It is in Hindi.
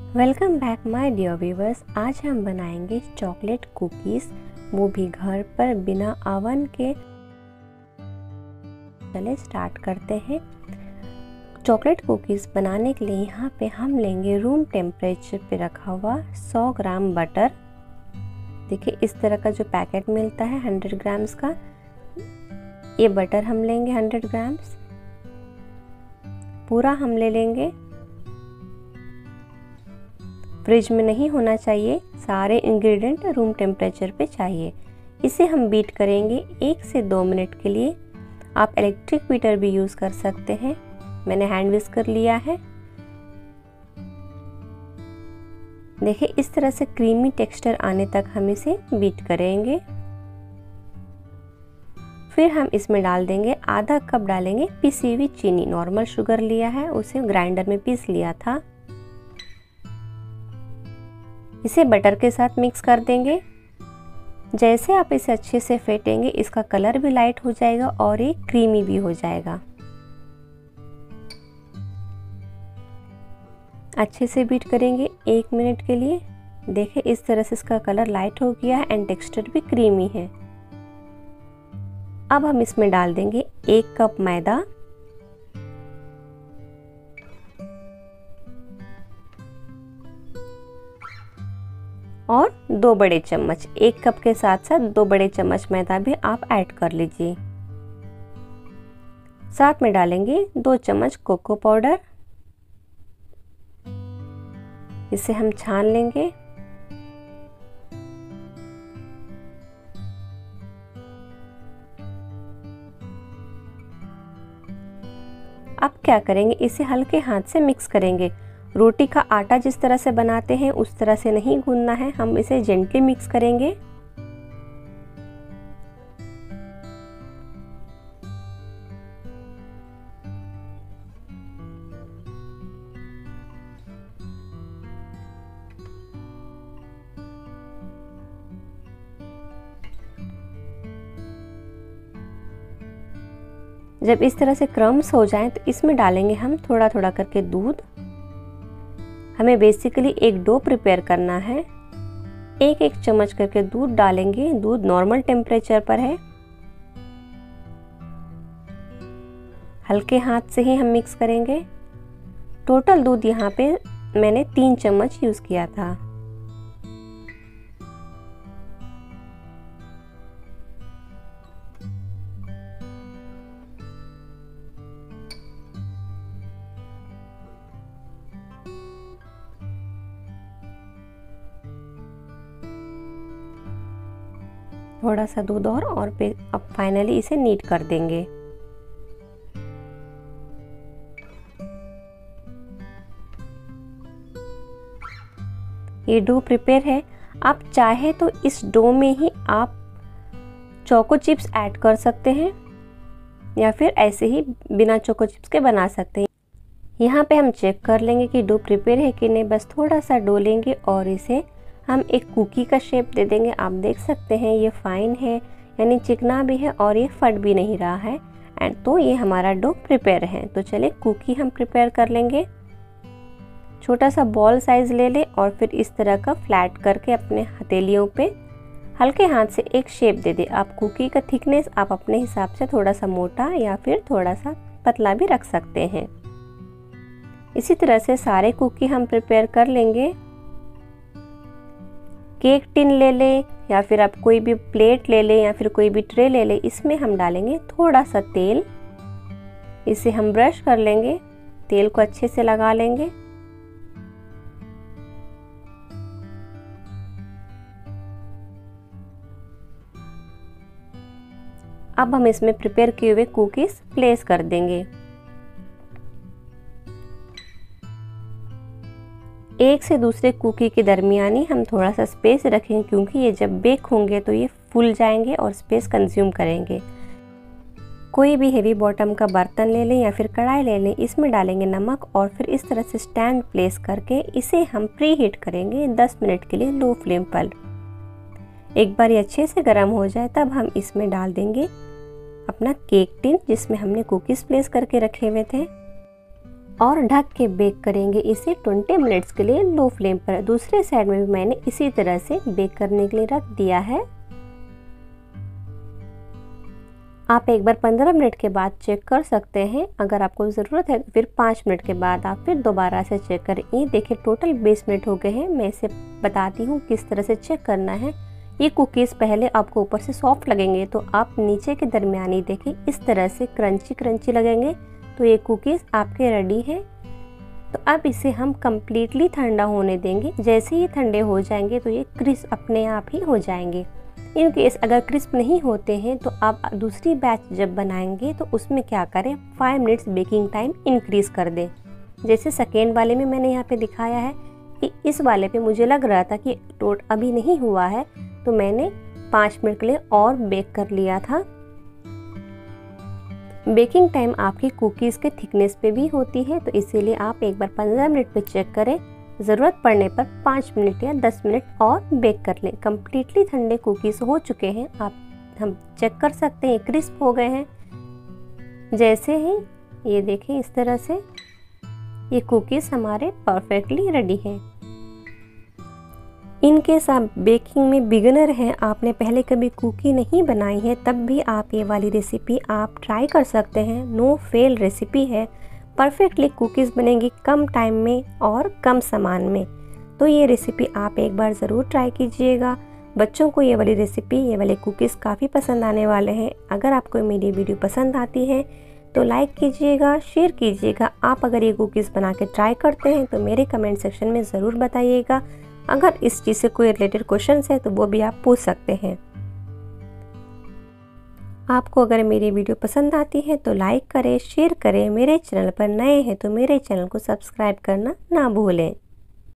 Welcome back my dear viewers. आज हम बनाएंगे चॉकलेट कुकीज़, वो भी घर पर बिना ओवन के। चले स्टार्ट करते हैं। चॉकलेट कुकीज़ बनाने के लिए यहाँ पे हम लेंगे रूम टेम्परेचर पे रखा हुआ 100 ग्राम बटर। देखिए इस तरह का जो पैकेट मिलता है 100 ग्राम्स का, ये बटर हम लेंगे 100 ग्राम्स पूरा हम ले लेंगे। फ्रिज में नहीं होना चाहिए, सारे इंग्रेडिएंट रूम टेम्परेचर पे चाहिए। इसे हम बीट करेंगे 1 से 2 मिनट के लिए। आप इलेक्ट्रिक बीटर भी यूज़ कर सकते हैं, मैंने हैंड विस्कर लिया है। देखिए इस तरह से क्रीमी टेक्सचर आने तक हम इसे बीट करेंगे। फिर हम इसमें डाल देंगे आधा कप डालेंगे पिसी हुई चीनी। नॉर्मल शुगर लिया है, उसे ग्राइंडर में पीस लिया था। इसे बटर के साथ मिक्स कर देंगे। जैसे आप इसे अच्छे से फेंटेंगे इसका कलर भी लाइट हो जाएगा और ये क्रीमी भी हो जाएगा। अच्छे से बीट करेंगे 1 मिनट के लिए। देखिए इस तरह से इसका कलर लाइट हो गया है एंड टेक्सचर भी क्रीमी है। अब हम इसमें डाल देंगे 1 कप मैदा और 2 बड़े चम्मच, 1 कप के साथ साथ 2 बड़े चम्मच मैदा भी आप ऐड कर लीजिए। साथ में डालेंगे 2 चम्मच कोको पाउडर। इसे हम छान लेंगे। अब क्या करेंगे, इसे हल्के हाथ से मिक्स करेंगे। रोटी का आटा जिस तरह से बनाते हैं उस तरह से नहीं गूंदना है, हम इसे जेंटली मिक्स करेंगे। जब इस तरह से क्रम्स हो जाएं तो इसमें डालेंगे हम थोड़ा थोड़ा करके दूध। हमें बेसिकली एक डो प्रिपेयर करना है। 1-1 चम्मच करके दूध डालेंगे। दूध नॉर्मल टेम्परेचर पर है। हल्के हाथ से ही हम मिक्स करेंगे। टोटल दूध यहाँ पे मैंने 3 चम्मच यूज़ किया था। थोड़ा सा दूध और फिर अब फाइनली इसे नीट कर देंगे। ये डो प्रिपेयर है। आप चाहे तो इस डो में ही आप चोको चिप्स ऐड कर सकते हैं या फिर ऐसे ही बिना चोको चिप्स के बना सकते हैं। यहाँ पे हम चेक कर लेंगे कि डो प्रिपेयर है कि नहीं। बस थोड़ा सा डो लेंगे और इसे हम एक कुकी का शेप दे देंगे। आप देख सकते हैं ये फाइन है, यानी चिकना भी है और ये फट भी नहीं रहा है। एंड तो ये हमारा डो प्रिपेयर है। तो चले कुकी हम प्रिपेयर कर लेंगे। छोटा सा बॉल साइज ले ले और फिर इस तरह का फ्लैट करके अपने हथेलियों पे हल्के हाथ से एक शेप दे दे। आप कुकी का थिकनेस आप अपने हिसाब से थोड़ा सा मोटा या फिर थोड़ा सा पतला भी रख सकते हैं। इसी तरह से सारे कुकी हम प्रिपेयर कर लेंगे। केक टिन ले लें या फिर आप कोई भी प्लेट ले लें या फिर कोई भी ट्रे ले लें। इसमें हम डालेंगे थोड़ा सा तेल। इसे हम ब्रश कर लेंगे, तेल को अच्छे से लगा लेंगे। अब हम इसमें प्रिपेयर किए हुए कुकीज प्लेस कर देंगे। एक से दूसरे कुकी के दरमियानी हम थोड़ा सा स्पेस रखें, क्योंकि ये जब बेक होंगे तो ये फूल जाएंगे और स्पेस कंज्यूम करेंगे। कोई भी हेवी बॉटम का बर्तन ले लें या फिर कढ़ाई ले लें। इसमें डालेंगे नमक और फिर इस तरह से स्टैंड प्लेस करके इसे हम प्री हीट करेंगे 10 मिनट के लिए लो फ्लेम पर। एक बार ये अच्छे से गर्म हो जाए तब हम इसमें डाल देंगे अपना केक टिन जिसमें हमने कुकीज़ प्लेस करके रखे हुए थे। और ढक के बेक करेंगे इसे 20 मिनट्स के लिए लो फ्लेम पर। दूसरे साइड में भी मैंने इसी तरह से बेक करने के लिए रख दिया है। आप एक बार 15 मिनट के बाद चेक कर सकते हैं। अगर आपको ज़रूरत है फिर 5 मिनट के बाद आप फिर दोबारा से चेक करें। ये देखिए टोटल 20 मिनट हो गए हैं। मैं इसे बताती हूँ किस तरह से चेक करना है। ये कुकीज़ पहले आपको ऊपर से सॉफ्ट लगेंगे तो आप नीचे के दरमियानी देखें इस तरह से क्रंची क्रंची लगेंगे तो ये कुकीज़ आपके रेडी है। तो अब इसे हम कम्प्लीटली ठंडा होने देंगे। जैसे ही ठंडे हो जाएंगे तो ये क्रिस्प अपने आप ही हो जाएंगे। इन केस अगर क्रिस्प नहीं होते हैं तो आप दूसरी बैच जब बनाएंगे तो उसमें क्या करें, 5 मिनट्स बेकिंग टाइम इंक्रीज़ कर दें। जैसे सेकेंड वाले में मैंने यहाँ पे दिखाया है कि इस वाले पे मुझे लग रहा था कि टोट अभी नहीं हुआ है तो मैंने 5 मिनट के लिए और बेक कर लिया था। बेकिंग टाइम आपकी कुकीज़ के थिकनेस पे भी होती है तो इसीलिए आप एक बार 15 मिनट पे चेक करें। ज़रूरत पड़ने पर 5 मिनट या 10 मिनट और बेक कर लें। कम्प्लीटली ठंडे कुकीज़ हो चुके हैं। हम चेक कर सकते हैं क्रिस्प हो गए हैं। जैसे ही ये देखें इस तरह से ये कुकीज़ हमारे परफेक्टली रेडी हैं। इन केस आप बेकिंग में बिगिनर हैं, आपने पहले कभी कुकी नहीं बनाई है, तब भी आप ये वाली रेसिपी आप ट्राई कर सकते हैं। नो फेल रेसिपी है। परफेक्टली कुकीज़ बनेंगी कम टाइम में और कम सामान में। तो ये रेसिपी आप एक बार ज़रूर ट्राई कीजिएगा। बच्चों को ये वाली रेसिपी, ये वाले कुकीज़ काफ़ी पसंद आने वाले हैं। अगर आपको मेरी वीडियो पसंद आती है तो लाइक कीजिएगा, शेयर कीजिएगा। आप अगर ये कुकीज़ बना के ट्राई करते हैं तो मेरे कमेंट सेक्शन में ज़रूर बताइएगा। अगर इस चीज़ से कोई रिलेटेड क्वेश्चंस है तो वो भी आप पूछ सकते हैं। आपको अगर मेरी वीडियो पसंद आती है तो लाइक करें, शेयर करें। मेरे चैनल पर नए हैं तो मेरे चैनल को सब्सक्राइब करना ना भूलें।